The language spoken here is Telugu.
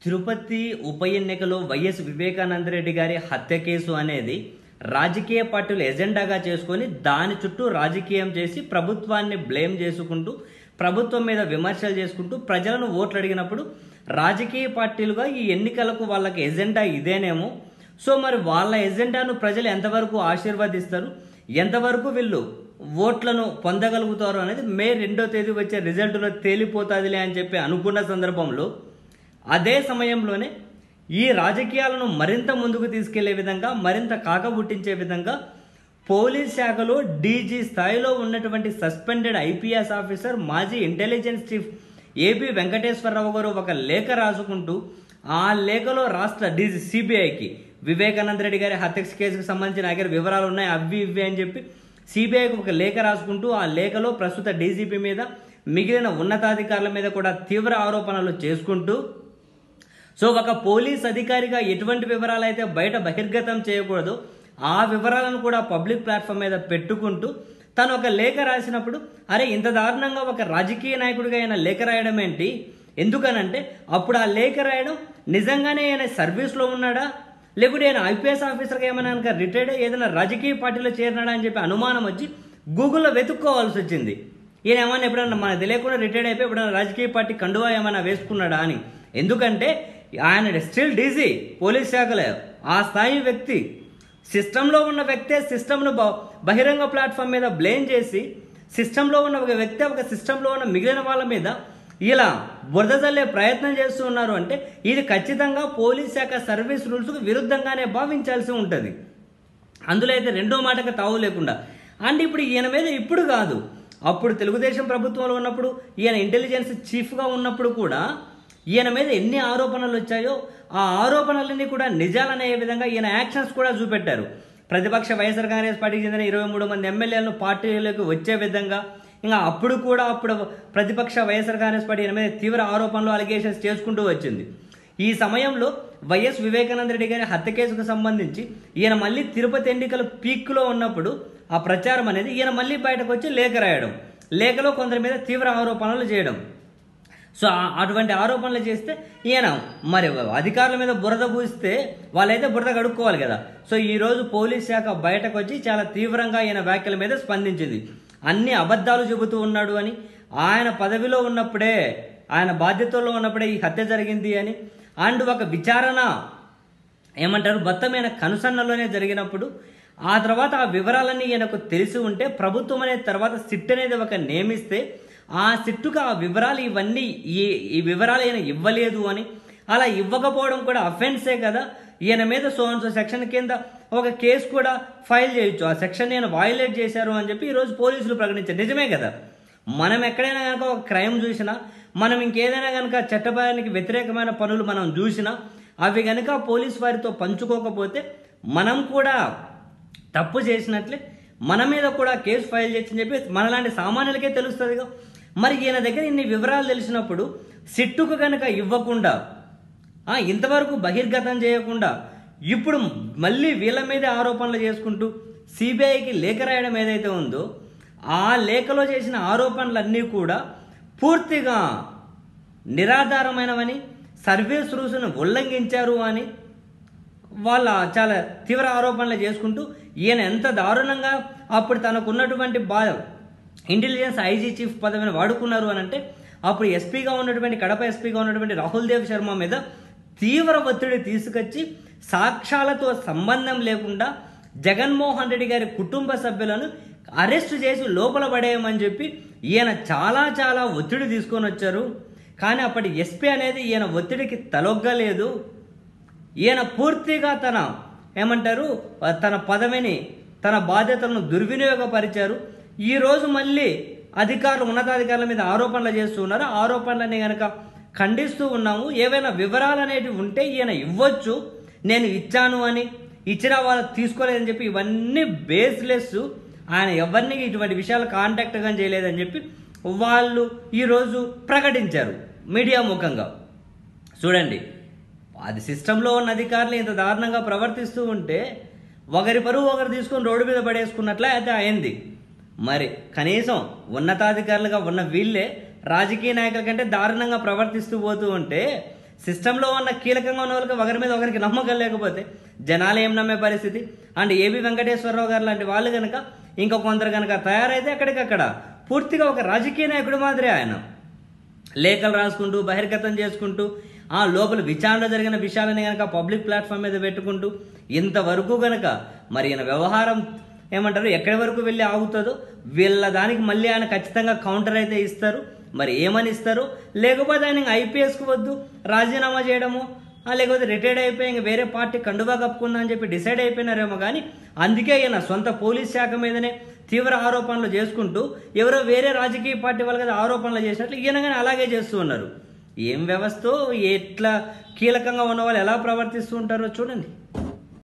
తిరుపతి ఉప ఎన్నికలో వైఎస్ వివేకానంద రెడ్డి గారి హత్య కేసు అనేది రాజకీయ పార్టీలు ఎజెండాగా చేసుకొని దాని చుట్టూ రాజకీయం చేసి ప్రభుత్వాన్ని బ్లేమ్ చేసుకుంటూ ప్రభుత్వం మీద విమర్శలు చేసుకుంటూ ప్రజలను ఓట్లు అడిగినప్పుడు రాజకీయ పార్టీలుగా ఈ ఎన్నికలకు వాళ్ళకి ఎజెండా ఇదేనేమో. సో మరి వాళ్ళ ఎజెండాను ప్రజలు ఎంతవరకు ఆశీర్వదిస్తారు, ఎంతవరకు వీళ్ళు ఓట్లను పొందగలుగుతారు అనేది మే 2వ తేదీ వచ్చే రిజల్ట్లో తేలిపోతుందిలే అని చెప్పి అనుకున్న సందర్భంలో అదే సమయంలోనే ఈ రాజకీయాలను మరింత ముందుకు తీసుకెళ్లే విధంగా, మరింత కాకబుట్టించే విధంగా పోలీస్ శాఖలో డీజీ స్థాయిలో ఉన్నటువంటి సస్పెండెడ్ ఐపీఎస్ ఆఫీసర్, మాజీ ఇంటెలిజెన్స్ చీఫ్ ఏపీ వెంకటేశ్వరరావు గారు ఒక లేఖ రాసుకుంటూ ఆ లేఖలో రాష్ట్ర డీజీ సిబిఐకి వివేకానంద రెడ్డి గారి హత్య కేసుకు సంబంధించిన దగ్గర వివరాలు ఉన్నాయి అవి ఇవి అని చెప్పి సిబిఐకి ఒక లేఖ రాసుకుంటూ ఆ లేఖలో ప్రస్తుత డీజీపీ మీద మిగిలిన ఉన్నతాధికారుల మీద కూడా తీవ్ర ఆరోపణలు చేసుకుంటూ సో ఒక పోలీస్ అధికారిగా ఎటువంటి వివరాలు అయితే బయట బహిర్గతం చేయకూడదు ఆ వివరాలను కూడా పబ్లిక్ ప్లాట్ఫామ్ మీద పెట్టుకుంటూ తను ఒక లేఖ రాసినప్పుడు అరే ఇంత దారుణంగా ఒక రాజకీయ నాయకుడిగా ఆయన లేఖ రాయడం ఏంటి, ఎందుకనంటే అప్పుడు ఆ లేఖ రాయడం నిజంగానే ఆయన సర్వీస్లో ఉన్నాడా లేకుంటే ఆయన ఐపీఎస్ ఆఫీసర్గా ఏమైనా కనుక రిటైర్డ్ అయ్యి ఏదైనా రాజకీయ పార్టీలో చేరినాడా అని చెప్పి అనుమానం వచ్చి గూగుల్లో వెతుక్కోవాల్సి వచ్చింది. ఈయన ఏమైనా ఎప్పుడైనా మనకు తెలియకుండా రిటైర్డ్ అయిపోయి ఎప్పుడైనా రాజకీయ పార్టీ కండువా ఏమైనా వేసుకున్నాడా అని. ఎందుకంటే ఆయన స్టిల్ డీజీ పోలీస్ శాఖలో ఆ స్థాయి వ్యక్తి, సిస్టంలో ఉన్న వ్యక్తే సిస్టమ్ను బహిరంగ ప్లాట్ఫామ్ మీద బ్లేమ్ చేసి సిస్టంలో ఉన్న ఒక వ్యక్తి ఒక సిస్టంలో ఉన్న మిగిలిన వాళ్ళ మీద ఇలా బురద చల్లే ప్రయత్నం చేస్తూ ఉన్నారు అంటే ఇది ఖచ్చితంగా పోలీస్ శాఖ సర్వీస్ రూల్స్కు విరుద్ధంగానే భావించాల్సి ఉంటుంది. అందులో అయితే రెండో మాటకు తావు లేకుండా. అండ్ ఇప్పుడు ఈయన మీద ఇప్పుడు కాదు, అప్పుడు తెలుగుదేశం ప్రభుత్వంలో ఉన్నప్పుడు ఈయన ఇంటెలిజెన్స్ చీఫ్గా ఉన్నప్పుడు కూడా ఈయన మీద ఎన్ని ఆరోపణలు వచ్చాయో ఆ ఆరోపణలన్నీ కూడా నిజాలనే విధంగా ఈయన యాక్షన్స్ కూడా చూపెట్టారు. ప్రతిపక్ష వైఎస్ఆర్ కాంగ్రెస్ పార్టీకి చెందిన 23 మంది ఎమ్మెల్యేలను పార్టీలోకి వచ్చే విధంగా ఇంకా అప్పుడు ప్రతిపక్ష వైఎస్ఆర్ కాంగ్రెస్ పార్టీ ఈయన మీద తీవ్ర ఆరోపణలు అలిగేషన్స్ చేసుకుంటూ వచ్చింది. ఈ సమయంలో వైఎస్ వివేకానంద రెడ్డి గారి హత్య కేసుకు సంబంధించి ఈయన మళ్ళీ తిరుపతి ఎన్నికల పీక్లో ఉన్నప్పుడు ఆ ప్రచారం అనేది ఈయన మళ్ళీ బయటకు వచ్చి లేఖ రాయడం, లేఖలో కొందరి మీద తీవ్ర ఆరోపణలు చేయడం. సో అటువంటి ఆరోపణలు చేస్తే ఈయన మరి అధికారుల మీద బురద పూస్తే వాళ్ళైతే బురద కడుక్కోవాలి కదా. సో ఈరోజు పోలీస్ శాఖ బయటకు వచ్చి చాలా తీవ్రంగా ఈయన వ్యాఖ్యల మీద స్పందించింది. అన్ని అబద్ధాలు చెబుతూ ఉన్నాడు అని, ఆయన పదవిలో ఉన్నప్పుడే ఆయన బాధ్యతల్లో ఉన్నప్పుడే ఈ హత్య జరిగింది అని, అండ్ ఒక విచారణ ఏమంటారు బత్తమైన కనుసన్నలోనే జరిగినప్పుడు ఆ తర్వాత ఆ వివరాలన్నీ ఈయనకు తెలిసి ఉంటే ప్రభుత్వం అనేది తర్వాత సిట్ అనేది ఒక నియమిస్తే ఆ సిట్టుకు ఆ వివరాలు ఇవన్నీ ఈ వివరాలు ఈయన ఇవ్వలేదు అని, అలా ఇవ్వకపోవడం కూడా అఫెన్సే కదా, ఈయన మీద సో సెక్షన్ కింద ఒక కేసు కూడా ఫైల్ చేయొచ్చు, ఆ సెక్షన్ ఈయన వయలేట్ చేశారు అని చెప్పి ఈరోజు పోలీసులు ప్రకటించారు. నిజమే కదా, మనం ఎక్కడైనా కనుక ఒక క్రైమ్ చూసినా, మనం ఇంకేదైనా కనుక చట్టభారానికి వ్యతిరేకమైన పనులు మనం చూసినా అవి కనుక పోలీసు వారితో పంచుకోకపోతే మనం కూడా తప్పు చేసినట్లే, మన మీద కూడా కేసు ఫైల్ చేయొచ్చని చెప్పి మనలాంటి సామాన్యులకే తెలుస్తుందిగా. మరి ఈయన దగ్గర ఇన్ని వివరాలు తెలిసినప్పుడు సిట్టుకు కనుక ఇవ్వకుండా ఇంతవరకు బహిర్గతం చేయకుండా ఇప్పుడు మళ్ళీ వీళ్ళ మీదే ఆరోపణలు చేసుకుంటూ సిబిఐకి లేఖ రాయడం ఏదైతే ఉందో ఆ లేఖలో చేసిన ఆరోపణలన్నీ కూడా పూర్తిగా నిరాధారమైనవని, సర్వీస్ రూల్స్ను ఉల్లంఘించారు అని వాళ్ళ చాలా తీవ్ర ఆరోపణలు చేసుకుంటూ ఈయన ఎంత దారుణంగా అప్పుడు తనకున్నటువంటి ఇంటెలిజెన్స్ ఐజీ చీఫ్ పదవిని వాడుకున్నారు అని అంటే అప్పుడు ఎస్పీగా ఉన్నటువంటి కడప ఎస్పీగా ఉన్నటువంటి రాహుల్ దేవ్ శర్మ మీద తీవ్ర ఒత్తిడి తీసుకొచ్చి సాక్ష్యాలతో సంబంధం లేకుండా జగన్మోహన్ రెడ్డి గారి కుటుంబ సభ్యులను అరెస్ట్ చేసి లోపల పడేయమని చెప్పి ఈయన చాలా చాలా ఒత్తిడి తీసుకొని వచ్చారు. కానీ అప్పటి ఎస్పీ అనేది ఈయన ఒత్తిడికి తలొగ్గలేదు. ఈయన పూర్తిగా తన పదవిని తన బాధ్యతలను దుర్వినియోగపరిచారు. ఈరోజు మళ్ళీ ఉన్నతాధికారుల మీద ఆరోపణలు చేస్తూ ఉన్నారు. ఆరోపణలని కనుక ఖండిస్తూ ఉన్నాము. ఏవైనా వివరాలు అనేటివి ఉంటే ఈయన ఇవ్వచ్చు, నేను ఇచ్చాను అని, ఇచ్చిన వాళ్ళు తీసుకోలేదని చెప్పి ఇవన్నీ బేస్లెస్. ఆయన ఎవరిని ఇటువంటి విషయాలు కాంటాక్ట్ కానీ చేయలేదని చెప్పి వాళ్ళు ఈరోజు ప్రకటించారు మీడియా ముఖంగా. చూడండి, అది సిస్టంలో ఉన్న అధికారులు ఇంత దారుణంగా ప్రవర్తిస్తూ ఉంటే ఒకరి పరువు ఒకరు తీసుకొని రోడ్డు మీద పడేసుకున్నట్లే అయితే అయింది. మరి కనీసం ఉన్నతాధికారులుగా ఉన్న వీళ్ళే రాజకీయ నాయకుల కంటే దారుణంగా ప్రవర్తిస్తూ పోతూ ఉంటే సిస్టంలో ఉన్న కీలకంగా ఉన్న వాళ్ళకి ఒకరి మీద ఒకరికి నమ్మకం లేకపోతే జనాలు ఏం నమ్మే పరిస్థితి. అండ్ ఏబి వెంకటేశ్వరరావు గారు లాంటి వాళ్ళు కనుక ఇంకా కొందరు కనుక తయారైతే అక్కడికక్కడ పూర్తిగా ఒక రాజకీయ నాయకుడు మాదిరి ఆయన లేఖలు రాసుకుంటూ బహిర్గతం చేసుకుంటూ ఆ లోపల విచారణ జరిగిన విషయాలని కనుక పబ్లిక్ ప్లాట్ఫామ్ మీద పెట్టుకుంటూ ఇంతవరకు కనుక మరి ఈయన వ్యవహారం ఏమంటారు ఎక్కడి వరకు వెళ్ళి ఆగుతుందో వీళ్ళ దానికి మళ్ళీ ఆయన ఖచ్చితంగా కౌంటర్ అయితే ఇస్తారు. మరి ఏమని ఇస్తారు, లేకపోతే ఆయన ఐపీఎస్కు వద్దు రాజీనామా చేయడము, లేకపోతే రిటైర్డ్ అయిపోయి ఇంక వేరే పార్టీ కండువా కప్పుకుందా అని చెప్పి డిసైడ్ అయిపోయినారేమో. కానీ అందుకే ఈయన సొంత పోలీస్ శాఖ మీదనే తీవ్ర ఆరోపణలు చేసుకుంటూ ఎవరో వేరే రాజకీయ పార్టీ వాళ్ళ కదా ఆరోపణలు చేసినట్లు ఈయన కానీ అలాగే చేస్తూ ఉన్నారు. ఏం వ్యవస్థ, ఎట్లా కీలకంగా ఉన్న వాళ్ళు ఎలా ప్రవర్తిస్తూ ఉంటారో చూడండి.